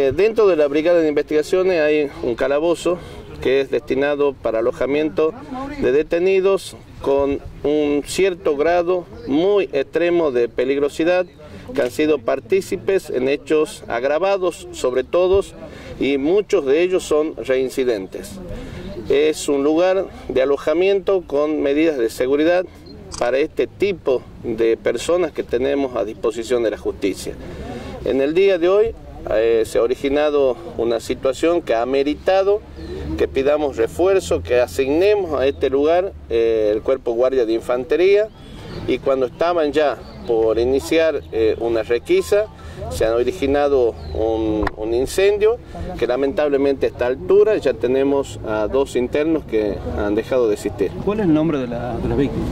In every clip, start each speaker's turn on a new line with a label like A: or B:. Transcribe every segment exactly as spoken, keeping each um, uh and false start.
A: Eh, dentro de la Brigada de Investigaciones hay un calabozo que es destinado para alojamiento de detenidos con un cierto grado muy extremo de peligrosidad, que han sido partícipes en hechos agravados sobre todos, y muchos de ellos son reincidentes. Es un lugar de alojamiento con medidas de seguridad para este tipo de personas que tenemos a disposición de la justicia. En el día de hoy eh, se ha originado una situación que ha meritado que pidamos refuerzo, que asignemos a este lugar eh, el Cuerpo Guardia de Infantería, y cuando estaban ya por iniciar eh, una requisa, se ha originado un, un incendio que lamentablemente a esta altura ya tenemos a dos internos que han dejado de existir.
B: ¿Cuál es el nombre de la, de la víctima?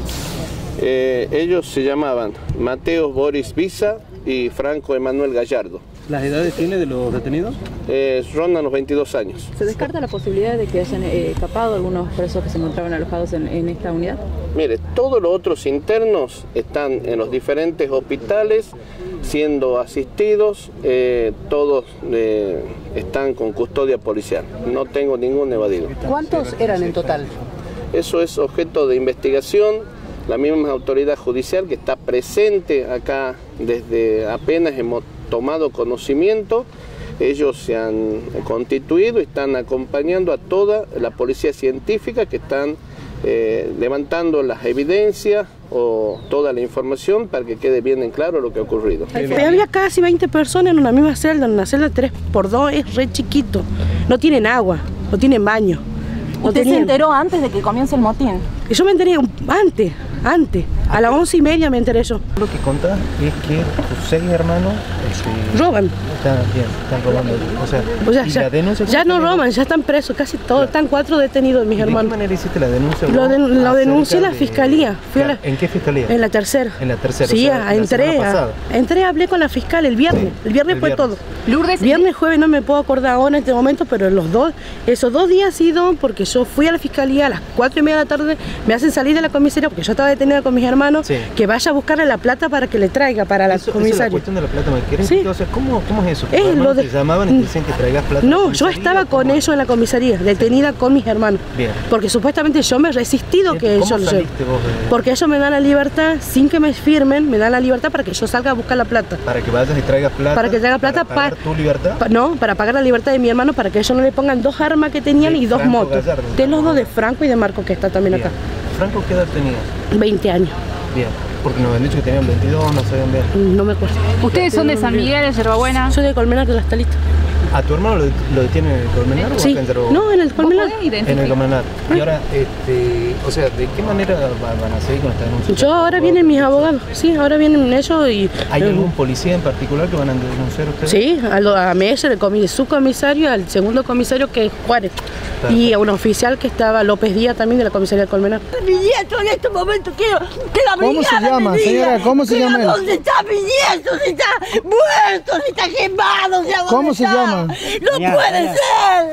A: Eh, ellos se llamaban Mateo Boris Visa y Franco Emanuel Gallardo.
B: ¿Las edades tiene de los detenidos?
A: Eh, rondan los veintidós años.
C: ¿Se descarta la posibilidad de que hayan eh, escapado algunos presos que se encontraban alojados en, en esta unidad?
A: Mire, todos los otros internos están en los diferentes hospitales siendo asistidos, eh, todos eh, están con custodia policial. No tengo ningún evadido.
D: ¿Cuántos eran en total?
A: Eso es objeto de investigación. La misma autoridad judicial que está presente acá desde apenas hemos tomado conocimiento, ellos se han constituido y están acompañando a toda la policía científica que están eh, levantando las evidencias o toda la información para que quede bien en claro lo que ha ocurrido.
E: Había casi veinte personas en una misma celda, en una celda tres por dos es re chiquito, no tienen agua, no tienen baño. No
C: ¿Usted
E: tenían.
C: se enteró antes de que comience el motín?
E: Y yo me enteré antes, antes, a las once y media me enteré yo.
B: Lo que contás es que tus seis hermanos este,
E: roban.
B: Están, bien, están robando. O sea,
E: O sea
B: ¿y
E: ya,
B: la denuncia
E: ya no
B: también?
E: roban, ya están presos, casi todos, están cuatro detenidos mis
B: ¿De
E: hermanos.
B: qué manera hiciste la denuncia?
E: Lo, de, lo denuncié en la
B: de...
E: fiscalía. Fui
B: Claro.
E: a la...
B: ¿En qué fiscalía?
E: En la tercera.
B: En la tercera.
E: Sí,
B: o sea, la
E: entré,
B: semana
E: a,
B: pasada.
E: entré, hablé con la fiscal el viernes. El viernes
B: El
E: fue
B: viernes.
E: todo.
C: Lourdes,
E: Viernes, jueves, no me puedo acordar ahora en este momento, pero los dos, esos dos días ha sido porque yo fui a la fiscalía a las cuatro y media de la tarde, me hacen salir de la comisaría porque yo estaba detenida con mis hermanos,
B: Sí.
E: que vaya a buscarle la plata para que le traiga para la
B: Eso,
E: comisaría.
B: Eso es la cuestión de la plata, ¿me querés?
E: Sí.
B: O sea, ¿cómo, ¿cómo es eso? ¿Tus
E: Es
B: hermanos
E: lo de-
B: te llamaban y te dicen que traigas plata? a la
E: No, yo
B: comisaría,
E: estaba
B: o
E: con
B: cómo es?
E: ellos en la comisaría, detenida con mis hermanos.
B: Bien.
E: Porque supuestamente yo me he resistido que
B: ¿Cómo
E: ellos lo lleven.
B: saliste vos de-
E: Porque ellos me dan la libertad, sin que me firmen, me dan la libertad para que yo salga a buscar la plata.
B: Para que vayas y traigas plata.
E: Para que traiga plata
B: para pagar
E: pa-
B: tu libertad.
E: Pa- no, para pagar la libertad de mi hermano, para que ellos no le pongan dos armas que tenían
B: De
E: y dos
B: Franco
E: motos.
B: Gallardo.
E: De los dos, de Franco y de Marco, que está también
B: Bien.
E: acá.
B: Franco, ¿qué edad tenías?
E: veinte años,
B: Bien. Porque nos habían dicho que tenían veintidós, no sabían bien.
E: no me acuerdo.
C: ¿ustedes son de San Miguel, de Yerbabuena?
E: Soy de Colmenar de las Talitas.
B: ¿A tu hermano lo, lo detienen en el Colmenar o
E: Sí,
B: acá en Yerba?
E: no, en el
C: ¿Vos
E: Colmenar.
C: podés
B: En el
C: identificar?
B: Colmenar. Y ahora, este, o sea, ¿de qué manera va- van a seguir con esta denuncia?
E: Yo ahora vienen mis abogados, sí, ahora vienen ellos y...
B: ¿Hay algún policía en particular que van a denunciar a ustedes?
E: Sí, a, lo- a Meyer, el comi- subcomisario, al segundo comisario que es Juárez.
B: Claro.
E: Y a un oficial que estaba, López Díaz, también de la comisaría del Colmenar.
F: Mi nieto en este momento quiero que la
G: ¿Cómo se
F: brigada
G: llama,
F: me diga,
G: señora? ¿Cómo se
F: diga
G: llama él?
F: ¿Dónde está mi nieto? Si está muerto, si está quemado, si a dónde
G: ¿Cómo se
F: está.
G: llama?
F: No
G: Ya,
F: puede
G: ya.
F: ser.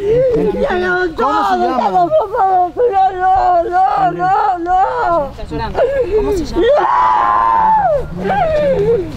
F: Ya no,
G: ¿Cómo se
F: todo,
G: llama?
F: estamos formados, pero no, no, no, no.
C: Está llorando. ¿Cómo se llama?
F: No.